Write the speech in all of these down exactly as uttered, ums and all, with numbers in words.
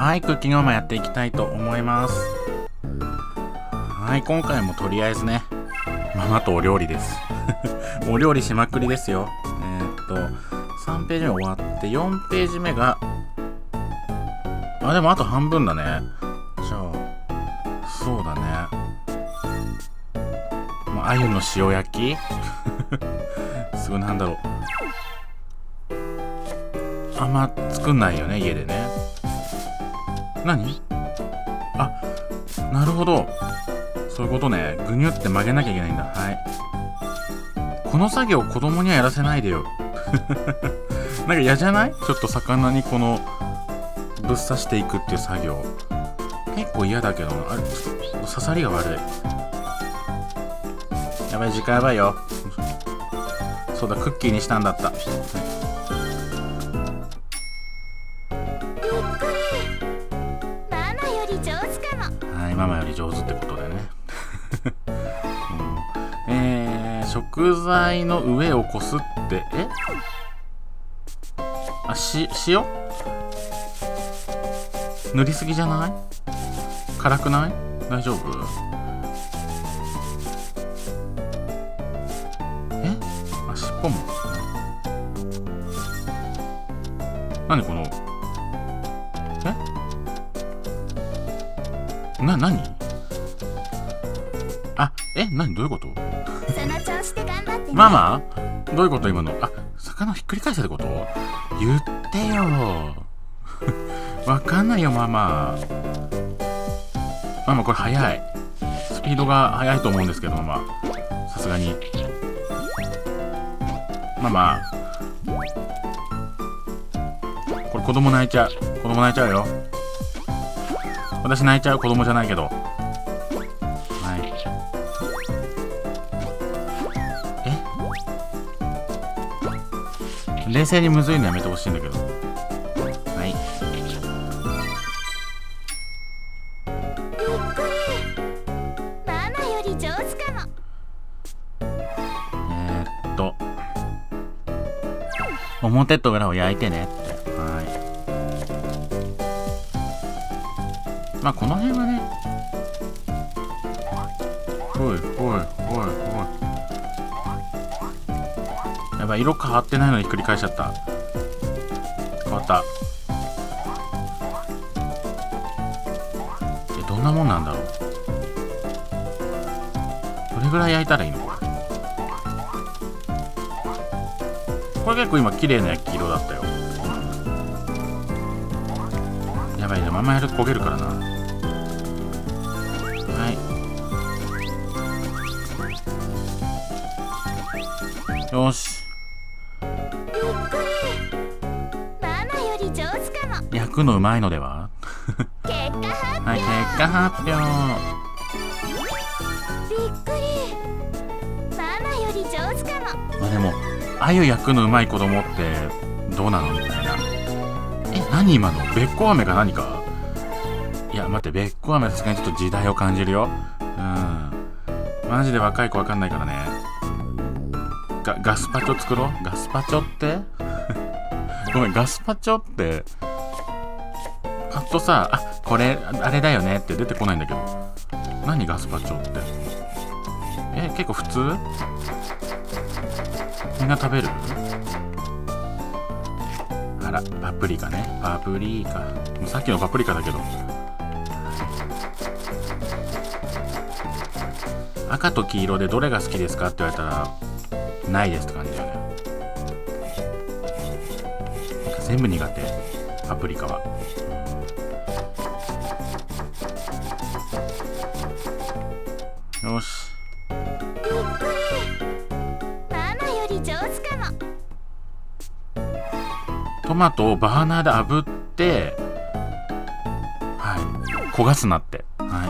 はい、クッキングママやっていきたいと思います。はい、今回もとりあえずね、ママとお料理です。お料理しまくりですよ。えー、っと、さんページ目終わって、よんページ目が、あ、でもあと半分だね。じゃあ、そうだね。まあ、鮎の塩焼きすごい、なんだろう。あんま作んないよね、家でね。何？あ、なるほど。そういうことね。ぐにゅって曲げなきゃいけないんだ。はい。この作業子供にはやらせないでよ。なんか嫌じゃない？ちょっと魚にこのぶっ刺していくっていう作業。結構嫌だけどな。あれ、刺さりが悪い。やばい、時間やばいよ。そうだ、クッキーにしたんだった。はい、ママより上手ってことでね。うん、えー、食材の上をこすって、えあ、し、塩塗りすぎじゃない？辛くない？大丈夫？え？あ、尻尾も。なにこの、え？な、なに？あ、え、なにどういうこと？ママ？どういうこと今の？あ、魚ひっくり返せってこと？言ってよ。わかんないよ、ママ。ママ、これ早い。スピードが速いと思うんですけど、ママ。さすがに。ママ。これ子供泣いちゃう。子供泣いちゃうよ。私泣いちゃう。子供じゃないけど。はい。え？冷静にむずいのやめてほしいんだけど。はい。えー、っと表と裏を焼いてねって。はい。まあこの辺はね。ほいほいほいほい。やばい、色変わってないのにひっくり返しちゃった。変わった。え、どんなもんなんだろう。どれぐらい焼いたらいいのこれ。これ結構今綺麗な焼き色だったよ。やばいね、ママやると焦げるからな。はい。よし。焼くのうまいのでは？はい、結果発表。 びっくり。ママより上手かも。 まあでも、鮎焼くのうまい子供ってどうなのみたいな。え、何今の？べっこ飴か何か？いや、待って、べっこ飴さすがにちょっと時代を感じるよ。うん。マジで若い子わかんないからね。ガ、ガスパチョ作ろう。ガスパチョってごめん、ガスパチョって、パッとさ、あ、これ、あれだよねって出てこないんだけど。何ガスパチョって。え、結構普通？みんな食べる？あら、パプリカね。パプリカ。もうさっきのパプリカだけど。赤と黄色でどれが好きですかって言われたら、ないですって感じだよね。なんか全部苦手。パプリカは。よし。トマトをバーナーで炙って、はい、焦がすなって。はい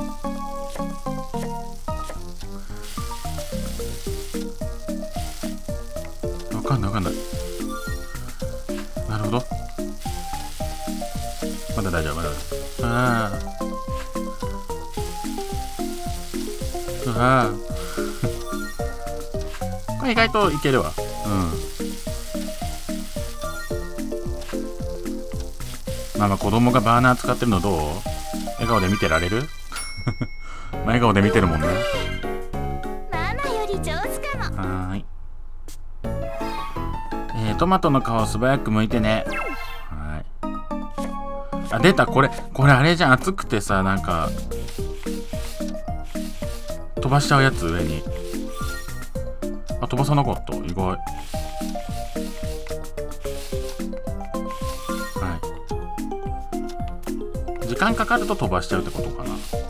。わかんないわかんない。なるほど。まだ大丈夫、まだ大丈夫。ああ。ああ。これ意外といけるわ。うん。 まあまあ子供がバーナー使ってるのどう？笑顔で見てられる？まあ笑顔で見てるもんね。 ママより上手かも。 はーい。えー、トマトの皮を素早く剥いてね。はーい。あ、出た。これこれあれじゃん。熱くてさ、なんか飛ばしちゃうやつ、上に。あ、飛ばさなかった。意外。はい。時間かかると飛ばしちゃうってことかな。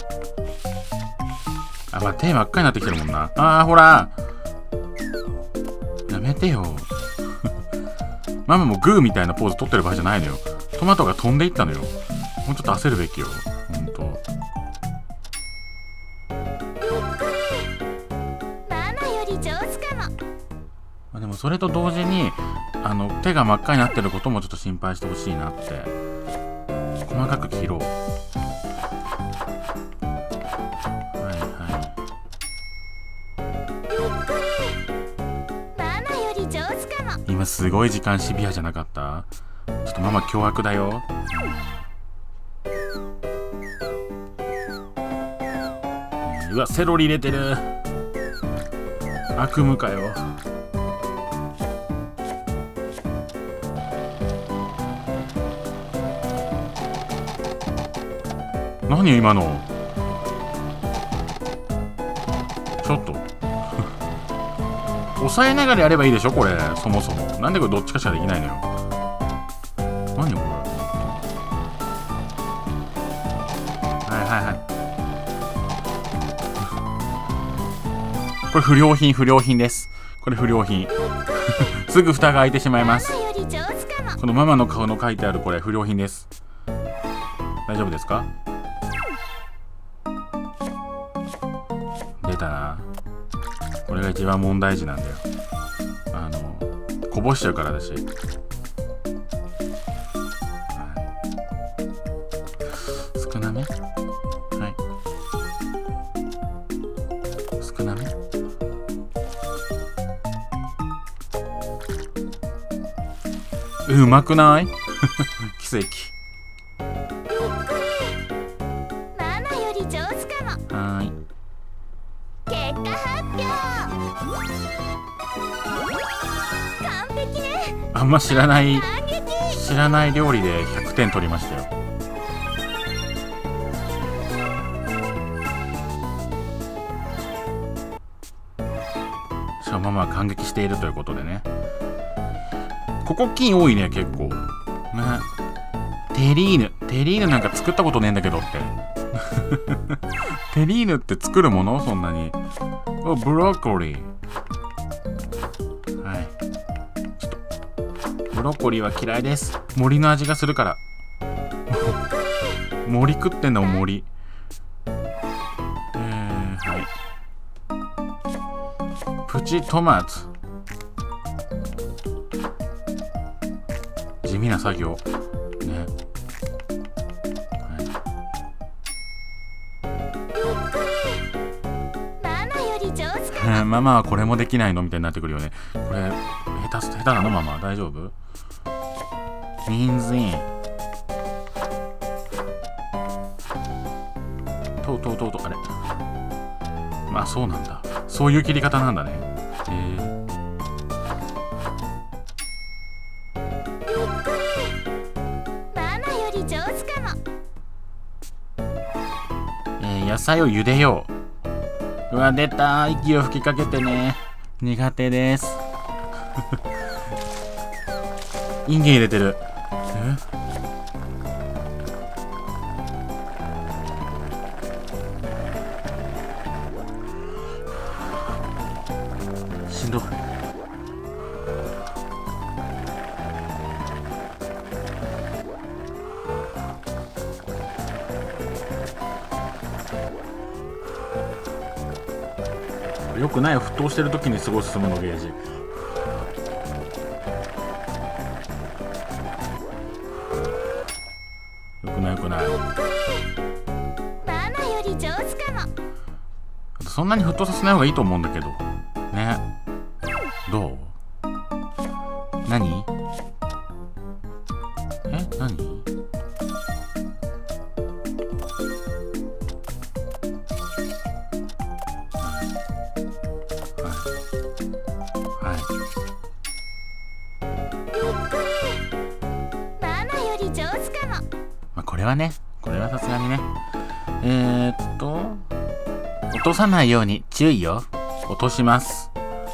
あ、まあ、手真っ赤になってきてるもんな。あー、ほら。やめてよ。ママもグーみたいなポーズ取ってる場合じゃないのよ。トマトが飛んでいったのよ。もうちょっと焦るべきよ。ほんと。 ママより上手かも。 まあ、でもそれと同時に、あの、手が真っ赤になってることもちょっと心配してほしいなって。細かく切ろう。はいはい。 ママより上手かも。 今すごい時間シビアじゃなかった？ちょっとママ凶悪だよ。うわ、セロリ入れてる。悪夢かよ。何今の。ちょっと押さえながらやればいいでしょこれ。そもそもなんでこれどっちかしかできないのよ。何これ。はいはいはい。これ不良品不良品です。これ不良品すぐ蓋が開いてしまいます。このママの顔の書いてあるこれ不良品です。大丈夫ですか？出たな。これが一番問題児なんだよ。あのこぼしちゃうからだし。はい、少なめ。はい、少なめ。うまくない？奇跡。 ママより上手かも。 はーい。 結果発表。完璧ね。 あんま知らない感激。 知らない料理でひゃくてん取りましたよ。しかもママは感激しているということでね。ここ金多いね結構ね。テリーヌテリーヌなんか作ったことねえんだけどってテリーヌって作るもの？そんなに。お、ブロッコリー。はい、ちょっとブロッコリーは嫌いです。森の味がするから森食ってんの森。えー、はい。プチトマト。地味な作業ね。ママはこれもできないのみたいになってくるよね。これ下手下手なのママ大丈夫？人参とうとうとうとあれ。まあそうなんだ。そういう切り方なんだね。へえ。 ママより上手かも。 えー、野菜を茹でよう。うわ、出た。息を吹きかけてね。苦手です。インゲン入れてる。え？しんどい。よくない。沸騰してる時にすごい進むのゲージ。よくないよくない。 ママより上手かも。 そんなに沸騰させない方がいいと思うんだけどね。どう？何？え？何？ れはね、これはさすがにね。えーっと、落とさないように注意よ。落とします。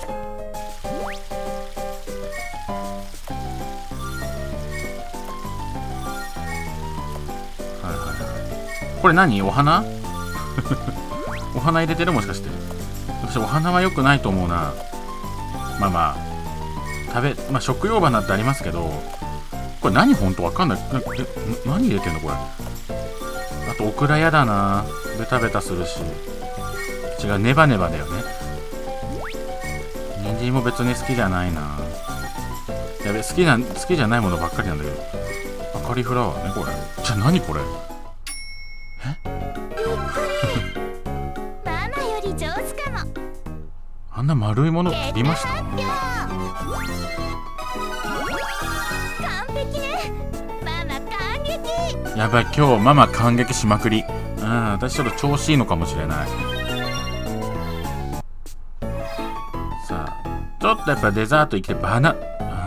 はいはいはい。これ何？お花？お花入れてる？もしかして。私お花は良くないと思うな。まあまあ食べ、まあ食用花ってありますけど、これ何？ほんとわかんない。な、え、何入れてんのこれ。あとオクラやだな。ベタベタするし。違う、ネバネバだよね。人参も別に好きじゃないな。やべ、好きな、好きじゃないものばっかりなんだけど。あ、カリフラワーねこれ。じゃあ何これ。 ママより上手かも。 あんな丸いもの切りました？ 完璧ね。ママ感激。 やばい、今日ママ感激しまくり。うん、私ちょっと調子いいのかもしれない。さあ、ちょっとやっぱデザート行きてバナ、うん、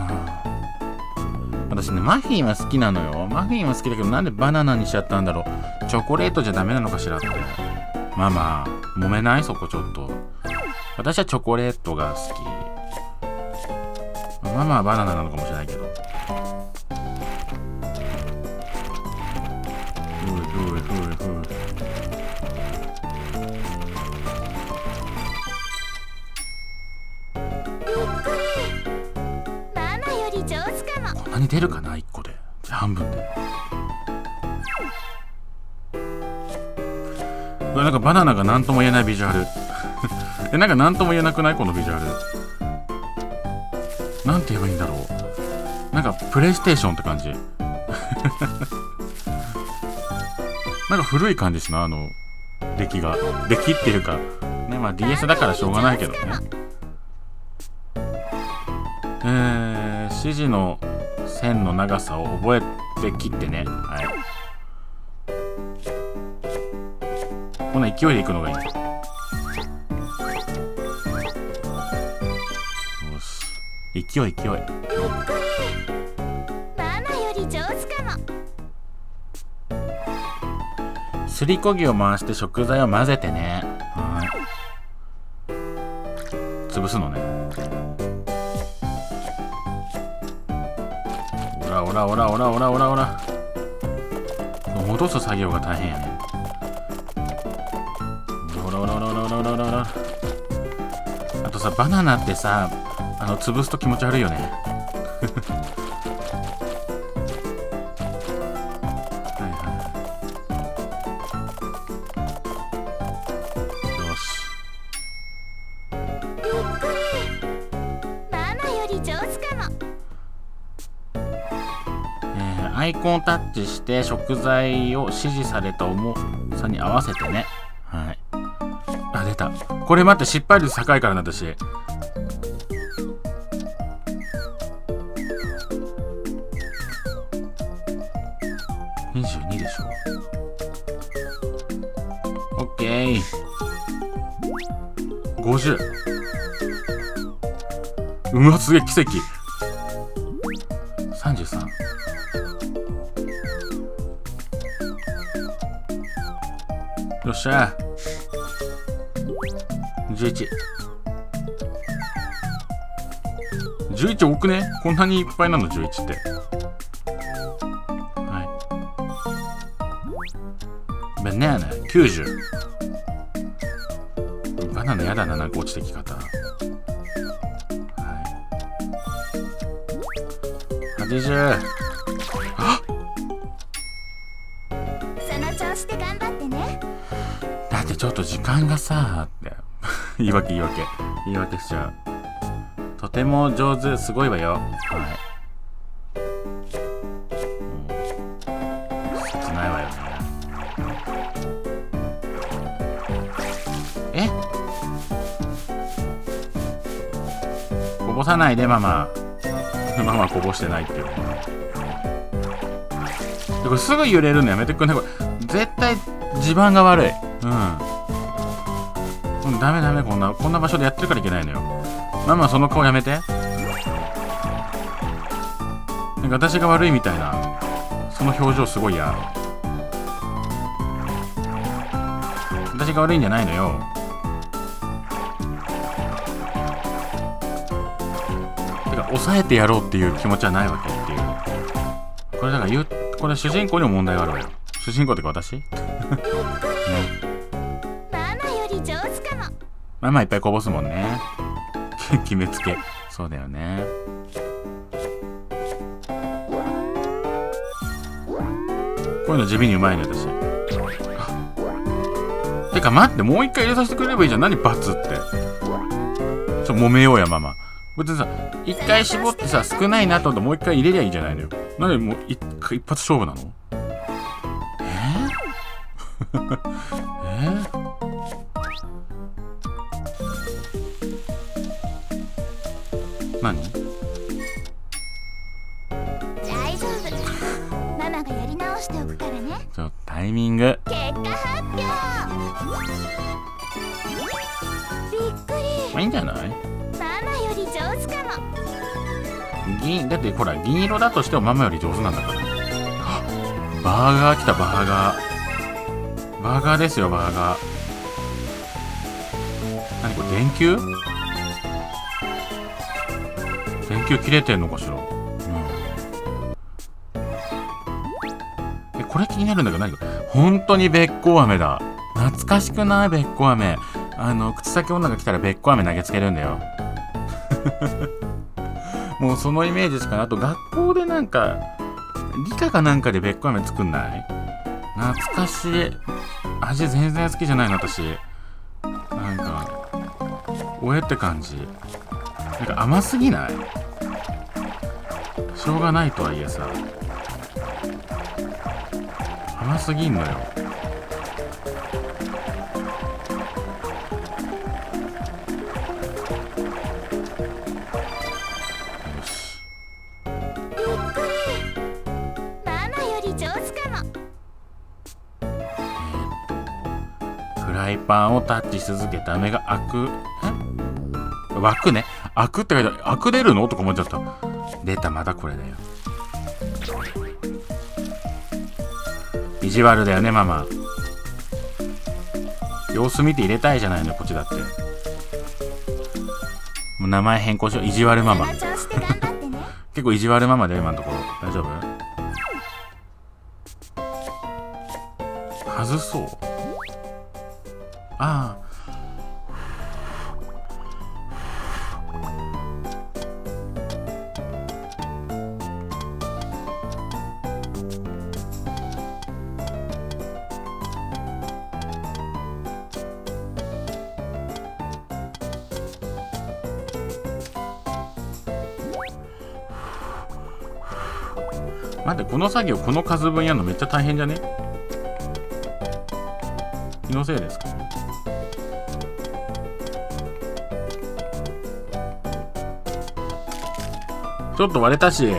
私ね、マフィンは好きなのよ。マフィンは好きだけど、なんでバナナにしちゃったんだろう。チョコレートじゃダメなのかしらって。ママ、揉めない？そこちょっと。私はチョコレートが好き。ママはバナナなのかもしれないけど。ふうふうふうふう。 ママより上手かも。 こんなに出るかな、いっこで。半分で。うわ、なんかバナナが何とも言えないビジュアル。え、なんか何とも言えなくない？このビジュアル。なんて言えばいいんだろう。なんかプレイステーションって感じ。なんか古い感じしな、あの出来が。出来っていうかね、まあ ディーエス だからしょうがないけどね。えー、指示の線の長さを覚えて切ってね。はい。こんな勢いでいくのがいい。よし。勢い勢い。 ママより上手かも。 すりこぎを回して食材を混ぜてね。はい。潰すのね。おらおらおらおらおらおらおら。戻す作業が大変やね。おらおらおらおらおらおらおらおら。あとさ、バナナってさ、あの潰すと気持ち悪いよね。アイコンをタッチして食材を指示された重さに合わせてね。はい。あ、出た。これ待って、失敗率高いからな、私。にじゅうにでしょ。オッケー。ごじゅう。うわ、すげえ、奇跡。さんじゅうさん。よっしゃ。じゅういち。じゅういち多くね？こんなにいっぱいなの？ じゅういち って。はい。バナナきゅうじゅう。バナナやだな、なんか落ちてき方。はい。はちじゅう。あっ、 その調子で頑張ってね。 だってちょっと時間がさって言い訳言い訳言い訳しちゃう。とても上手、すごいわよ。はい。うん、切ないわよね。え、こぼさないでママ。ママこぼしてないっていう。これすぐ揺れるのやめてくんない？これ絶対地盤が悪い。うん。ダメダメ、こんな、こんな場所でやってるからいけないのよ。ママ、その顔やめて。なんか私が悪いみたいな。その表情すごい嫌。 私が悪いんじゃないのよ。てか抑えてやろうっていう気持ちはないわけっていう。これだから言う、これ主人公にも問題があるわよ。主人公ってか私ね。 ママより上手かも。 ママいっぱいこぼすもんね。決めつけ。そうだよね。こういうの地味にうまいね私。てか待って、もう一回入れさせてくれればいいじゃん。何バツって。ちょっと揉めようやママ。別にさ、一回絞ってさ、少ないなと思ってもう一回入れりゃいいじゃないのよ。なんでもう一回一発勝負なの？えー、えー、何？ 大丈夫。ママがやり直しておくからね。 ちょっとタイミング。 結果発表。びっくり。 まあいいんじゃない？ ママより上手かも。 銀、だってほら銀色だとしてもママより上手なんだから。バーガー来た、バーガー。バーガーですよ、バーガー。何これ、電球？電球切れてんのかしら。うん。え、これ気になるんだけど、何これ。本当にべっこう飴だ。懐かしくない？べっこう飴。あの、口先女が来たらべっこう飴投げつけるんだよ。もうそのイメージしかない。あと学校でなんか、理科かなんかでべっこう飴作んない？懐かしい。味全然好きじゃないの私。なんかおえって感じ。なんか甘すぎない？しょうがないとはいえさ、甘すぎんのよ。よし。 ママより上手かも。 フライパンをタッチし続けた目が開く。え？湧くね。開くって書いてある。開く出るのとか思っちゃった。出た、まだこれだよ。意地悪だよね、ママ。様子見て入れたいじゃないの、こっちだって。もう名前変更しよう。意地悪ママ。 その調子で頑張ってね。 結構意地悪ママだよ、今のところ。大丈夫？外そう。ああ。待って、この作業この数分やるのめっちゃ大変じゃね？気のせいですか？ちょっと割れたし。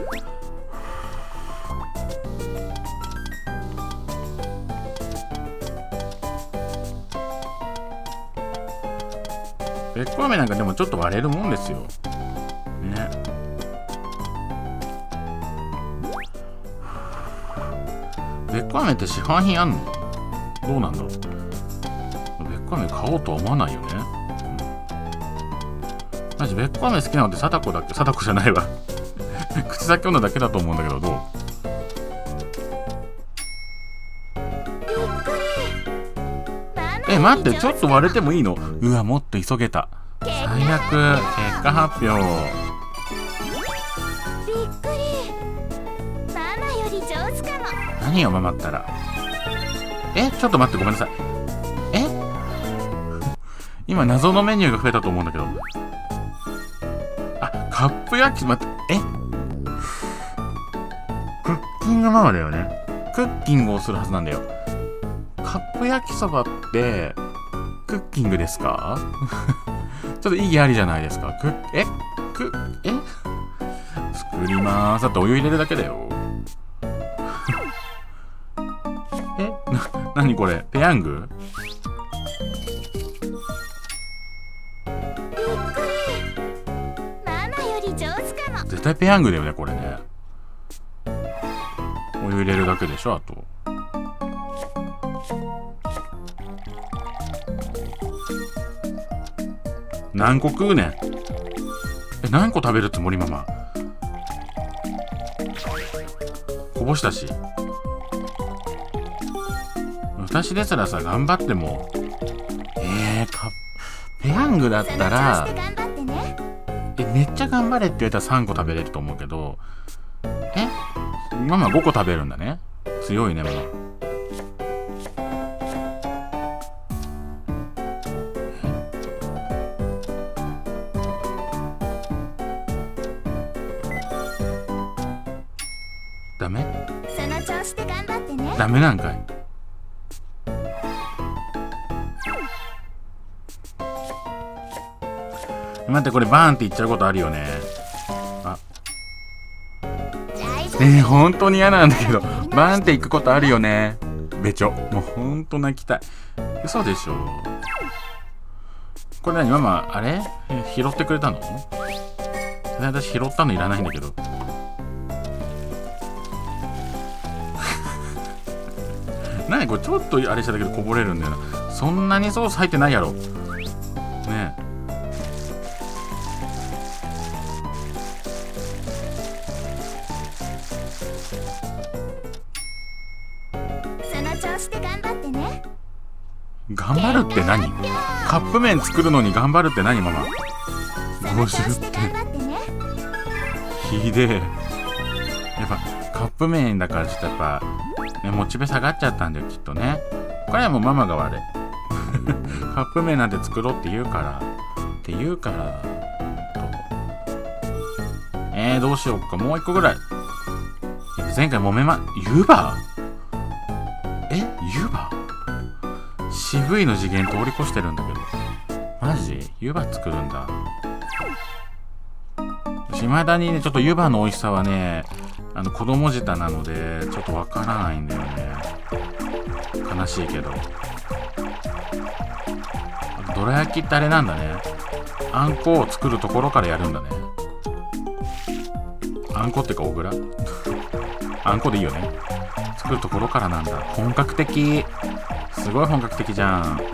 べっこ飴なんかでもちょっと割れるもんですよ。ね。べっこ飴って市販品あんの？どうなんだろう。べっこ飴買おうとは思わないよね。マジべっこ飴好きなのって貞子だっけ？貞子じゃないわ。口先女だけだと思うんだけど、どう？え、待って、ちょっと割れてもいいの？うわ、もっと急げた。最悪。結果発表。 びっくり。ママより上手かも。 何よ、ママったら。え、ちょっと待って、ごめんなさい。え？今、謎のメニューが増えたと思うんだけど。あ、カップ焼き、待って、え？クッキングママだよね。クッキングをするはずなんだよ。カップ焼きそばって、クッキングですか？ちょっと意義ありじゃないですか。く、えく、え作りまーす。だってお湯入れるだけだよ。えな、なにこれペヤング？ ママより上手かも。 絶対ペヤングだよね、これね。お湯入れるだけでしょ、あと。 何個食うねん。え、何個食べるつもりママ。こぼしたし。私ですらさ、頑張っても。えー、カペヤングだったら、え、めっちゃ頑張れって言われたらさんこ食べれると思うけど、えママごこ食べるんだね。強いね、ママ。ダメ？ その調子で頑張ってね。 ダメなんかい。待って、これバーンって言っちゃうことあるよね。あ、えー、本当に嫌なんだけど、バーンって行くことあるよね。べちょ、もうほんと泣きたい。嘘でしょ。これ何ママ、あれ拾ってくれたの？私拾ったのいらないんだけど。何これ、ちょっとあれしただけでこぼれるんだよな。そんなにソース入ってないやろ。ねえ。 その調子で頑張ってね。 頑張るって何？カップ麺作るのに頑張るって何ママ？ごじゅってん。ひでえ。やっぱカップ麺だからちょっとやっぱ、ね、モチベ下がっちゃったんだよきっとね。これはもうママが悪い。カップ麺なんて作ろうって言うからって言うからと。えー、どうしようか。もう一個ぐらい。前回もめま、湯葉？え、湯葉？渋いの次元通り越してるんだけど。マジ？湯葉作るんだ。いまだにね、ちょっと湯葉の美味しさはね、あの子供舌なのでちょっとわからないんだよね。悲しいけど。どら焼きってあれなんだね。あんこを作るところからやるんだね。あんこってか小倉あんこでいいよね。作るところからなんだ。本格的。すごい本格的じゃん。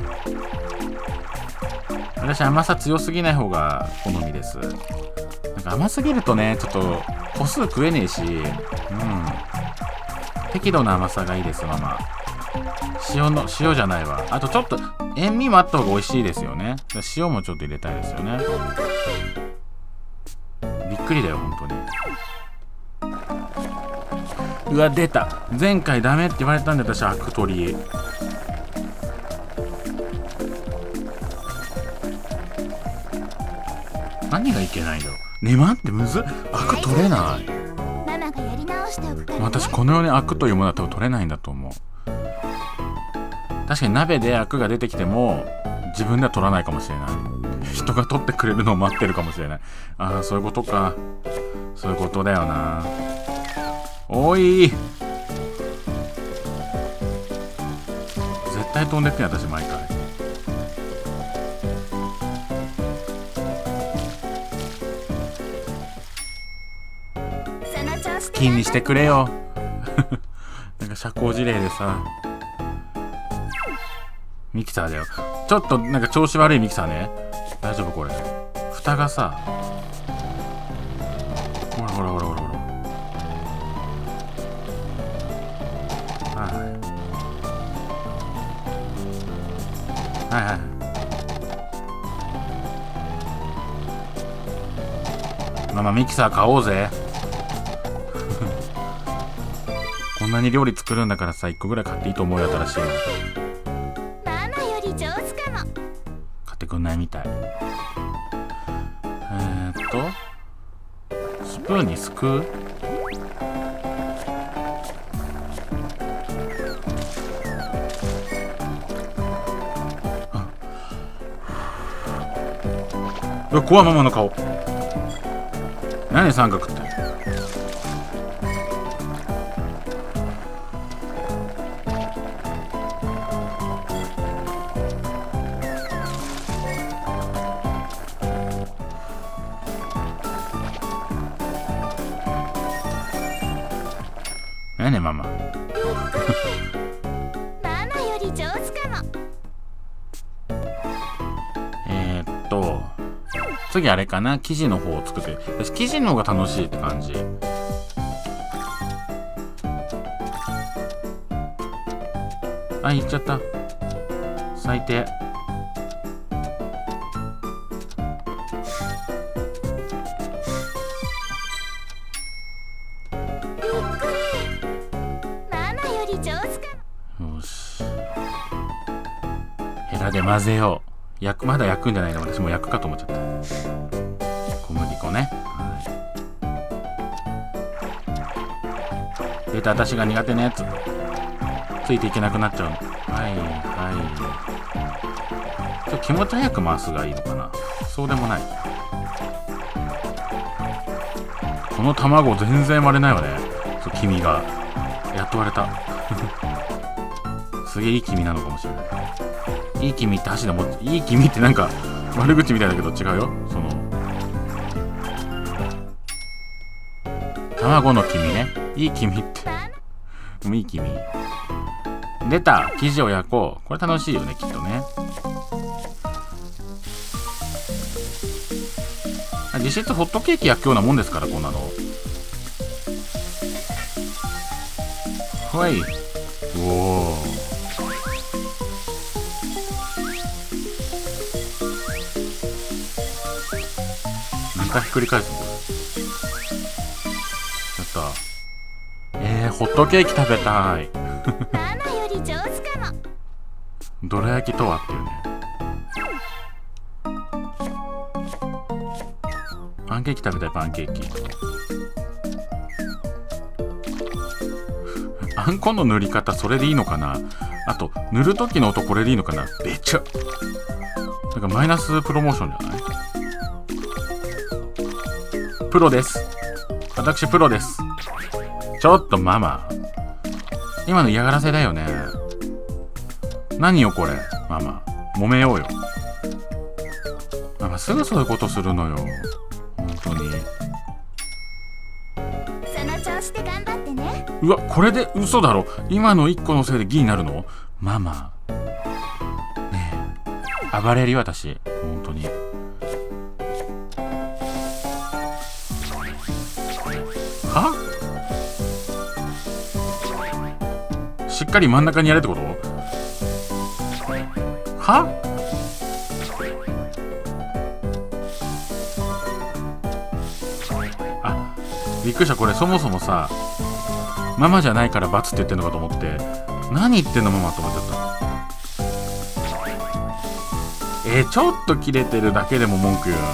私甘さ強すぎない方が好みです。なんか甘すぎるとね、ちょっと個数食えねえし、うん。適度な甘さがいいです、ママ。塩の、塩じゃないわ。あとちょっと塩味もあった方が美味しいですよね。塩もちょっと入れたいですよね。びっくりだよ、本当に。うわ、出た。前回ダメって言われたんで、私、アク取り。何がいけないんだろう。ねまってむずっ。アク取れない。 ママがやり直しておくからね。 私この世にアクというものは多分取れないんだと思う。確かに鍋でアクが出てきても自分では取らないかもしれない。人が取ってくれるのを待ってるかもしれない。ああ、そういうことか。そういうことだよな。おい、絶対飛んでってん私毎回。金にしてくれよ。なんか社交辞令でさ。ミキサーだよ。ちょっとなんか調子悪いミキサーね。大丈夫これ。蓋がさ。ほらほらほらほらほら。はいはいはい。ママミキサー買おうぜ。こんなに料理作るんだからさ、いっこぐらい買っていいと思うよ、新しいの。 ママより上手かも。 買ってくんないみたい。えー、っとスプーンにすくう。うわ、怖いママの顔。何三角って。ねえねえママ。 ママより上手かも。 えーっと次あれかな、生地の方を作って。私生地の方が楽しいって感じ。あ、いっちゃった。最低。ヘラで混ぜよう。焼く、まだ焼くんじゃないの？私も焼くかと思っちゃった。小麦粉ね。はい。出た、私が苦手なやつ。ついていけなくなっちゃうの。はいはい。ちょっと気持ち早く回すがいいのかな。そうでもない。この卵全然割れないわね。そう、黄身が。やっと割れた。すげえいい黄身なのかもしれない。いい黄身って箸で持って、いい黄身ってなんか悪口みたいだけど違うよ。その卵の黄身ね。いい黄身ってでもいい黄身出た。生地を焼こう。これ楽しいよね、きっとね。実質ホットケーキ焼くようなもんですから、こんなの。ほい。おお。何回ひっくり返すの？やった。えー、ホットケーキ食べたい。 ママより上手かも。 どら焼きとはっていうね。パンケーキ食べたい、パンケーキ。あんこの塗り方それでいいのかな。あと塗る時の音これでいいのかな。べちゃなんかマイナスプロモーションじゃない？プロです。私プロです。ちょっとママ、今の嫌がらせだよね。何よこれ。ママ揉めようよ。ママすぐそういうことするのよ、本当に。 その調子で頑張ってね。 うわ、これで嘘だろ。今のいっこのせいでギになるの？ママねえ、暴れるよ私、本当に。は？しっかり真ん中にやれってこと？は？あ、びっくりした。これそもそもさ、ママじゃないから罰って言ってんのかと思って、何言ってんのママと思っちゃった。えー、ちょっと切れてるだけでも文句言う。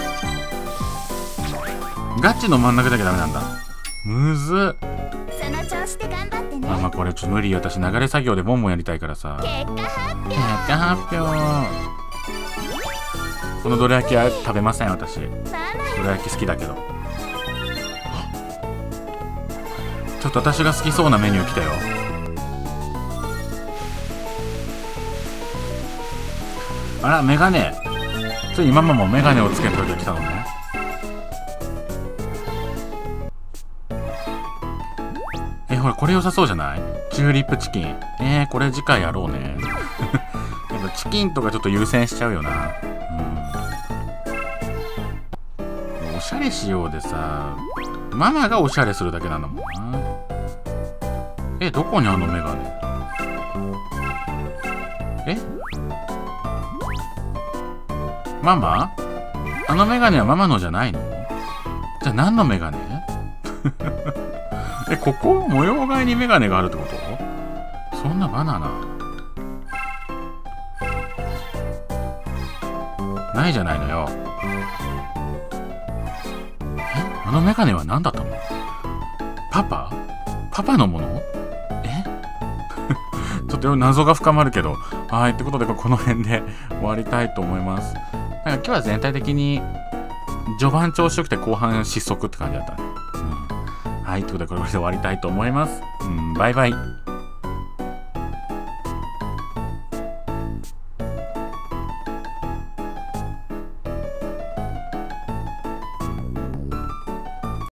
ガチの真ん中だけダメなんだ。むずっ。 その調子で頑張ってね。 ママこれちょっと無理よ。私流れ作業でボンボンやりたいからさ。 結果発表。 結果発表。このどら焼きは食べません私。どら焼き好きだけど。ちょっと私が好きそうなメニュー来たよ。あら、メガネ。ついにママもメガネをつける時が来たのね。え、ほらこれ良さそうじゃない？チューリップチキン。えー、これ次回やろうね。でもチキンとかちょっと優先しちゃうよな。うん。おしゃれしようでさ、ママがおしゃれするだけなんだもんな。え、どこにあのメガネ？え？ママ？あのメガネはママのじゃないの？じゃあ何のメガネ？え、ここ模様替えにメガネがあるってこと？そんなバナナないじゃないのよ。え、あのメガネは何だったの？パパ？パパのもの？えちょっと謎が深まるけど。はい、ってことでこの辺で終わりたいと思います。なんか今日は全体的に序盤調子よくて後半失速って感じだったね。うん、はい、ということでこれで終わりたいと思います。うん、バイバイ。